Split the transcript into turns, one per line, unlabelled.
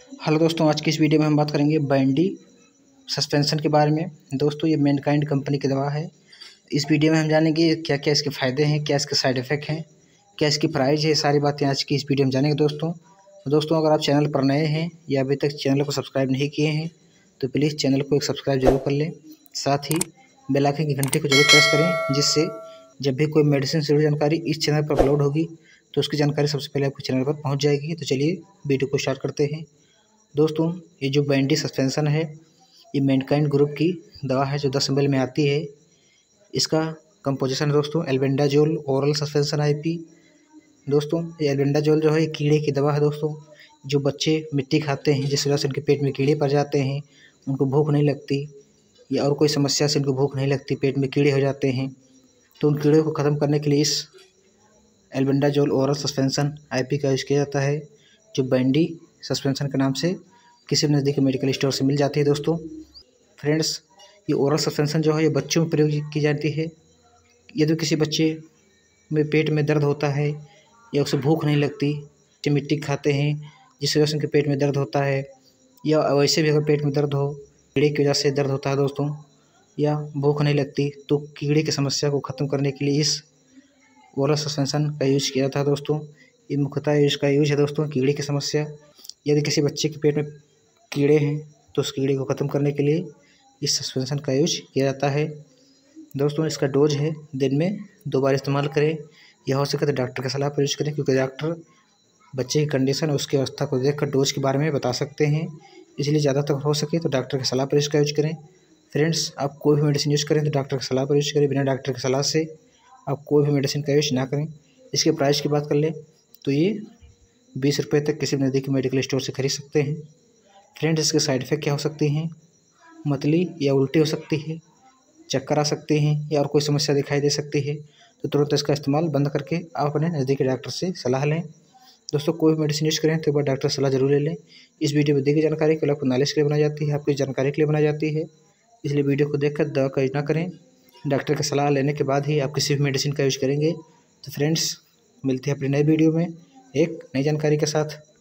Hello दोस्तों, आज की इस वीडियो में हम बात करेंगे बैंडी सस्पेंशन के बारे में। दोस्तों, ये मैनकाइंड कंपनी की दवा है। इस वीडियो में हम जानेंगे क्या क्या इसके फ़ायदे हैं, क्या इसके साइड इफ़ेक्ट हैं, क्या इसकी प्राइस है। सारी बातें आज की इस वीडियो में जानेंगे दोस्तों अगर आप चैनल पर नए हैं या अभी तक चैनल को सब्सक्राइब नहीं किए हैं तो प्लीज़ चैनल को एक सब्सक्राइब जरूर कर लें। साथ ही बेल आइकन की घंटी को जरूर प्रेस करें, जिससे जब भी कोई मेडिसिन से जुड़ी जानकारी इस चैनल पर अपलोड होगी तो उसकी जानकारी सबसे पहले आपके चैनल पर पहुँच जाएगी। तो चलिए वीडियो को स्टार्ट करते हैं। दोस्तों, ये जो बैंडी सस्पेंशन है ये मैनकाइंड ग्रुप की दवा है जो 10 ml में आती है। इसका कंपोजिशन है दोस्तों एल्बेंडाजोल ओरल सस्पेंशन आईपी। दोस्तों, ये एल्बेंडाजोल जो है ये कीड़े की दवा है। दोस्तों, जो बच्चे मिट्टी खाते हैं जिस वजह से उनके पेट में कीड़े पड़ जाते हैं, उनको भूख नहीं लगती या और कोई समस्या से उनको भूख नहीं लगती, पेट में कीड़े हो जाते हैं, तो उन कीड़े को ख़त्म करने के लिए इस एल्बेंडाजोल ओरल सस्पेंशन आईपी का यूज़ किया जाता है, जो बैंडी सस्पेंशन के नाम से किसी भी नज़दीकी मेडिकल स्टोर से मिल जाती है। दोस्तों फ्रेंड्स, ये ओरल सस्पेंशन जो है ये बच्चों में प्रयोग की जाती है। यदि किसी बच्चे में पेट में दर्द होता है या उसे भूख नहीं लगती, जो मिट्टी खाते हैं जिस वजह से उनके पेट में दर्द होता है, या वैसे भी अगर पेट में दर्द हो, कीड़े की वजह से दर्द होता है दोस्तों, या भूख नहीं लगती, तो कीड़े की समस्या को ख़त्म करने के लिए इस ओरल सस्पेंशन का यूज़ किया जाता है। दोस्तों, ये मुख्यतः इसका यूज़ है दोस्तों कीड़े की समस्या। यदि किसी बच्चे के पेट में कीड़े हैं तो उस कीड़े को ख़त्म करने के लिए इस सस्पेंशन का यूज किया जाता है। दोस्तों, इसका डोज है दिन में 2 बार इस्तेमाल करें, या हो सके तो डॉक्टर की सलाह पर यूज करें, क्योंकि डॉक्टर बच्चे की कंडीशन और उसकी अवस्था को देखकर डोज के बारे में बता सकते हैं। इसलिए ज़्यादातर हो सके तो डॉक्टर की सलाह पर इसका यूज करें। फ्रेंड्स, आप कोई भी मेडिसिन यूज करें तो डॉक्टर की सलाह पर यूज करें। बिना डॉक्टर की सलाह से आप कोई भी मेडिसिन का यूज ना करें। इसके प्राइस की बात कर लें तो ये 20 रुपये तक किसी भी नज़दीकी मेडिकल स्टोर से खरीद सकते हैं। फ्रेंड्स, इसके साइड इफ़ेक्ट क्या हो सकती हैं? मतली या उल्टी हो सकती है, चक्कर आ सकते हैं, या और कोई समस्या दिखाई दे सकती है, तो तुरंत इसका इस्तेमाल बंद करके आप अपने नज़दीकी डॉक्टर से सलाह लें। दोस्तों, कोई भी मेडिसिन यूज करें तो एक बार डॉक्टर से सलाह जरूर ले लें। इस वीडियो में दी गई जानकारी केवल आपको नॉलेज के लिए बनाई जाती है, आपकी जानकारी के लिए बनाई जाती है, इसलिए वीडियो को देखकर दवा का यूज ना करें। डॉक्टर की सलाह लेने के बाद ही आप किसी भी मेडिसिन का यूज करेंगे। तो फ्रेंड्स, मिलते हैं अपनी नई वीडियो में एक नई जानकारी के साथ।